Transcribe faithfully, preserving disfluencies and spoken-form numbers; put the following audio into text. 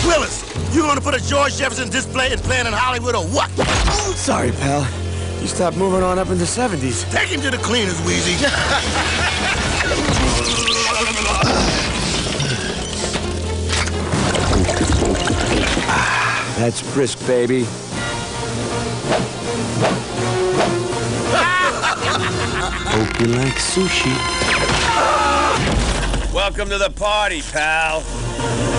Willis, you gonna put a George Jefferson display and plant in Hollywood or what? Sorry, pal. You stopped moving on up in the seventies. Take him to the cleaners, Wheezy. That's Brisk, baby. Hope you like sushi. Welcome to the party, pal.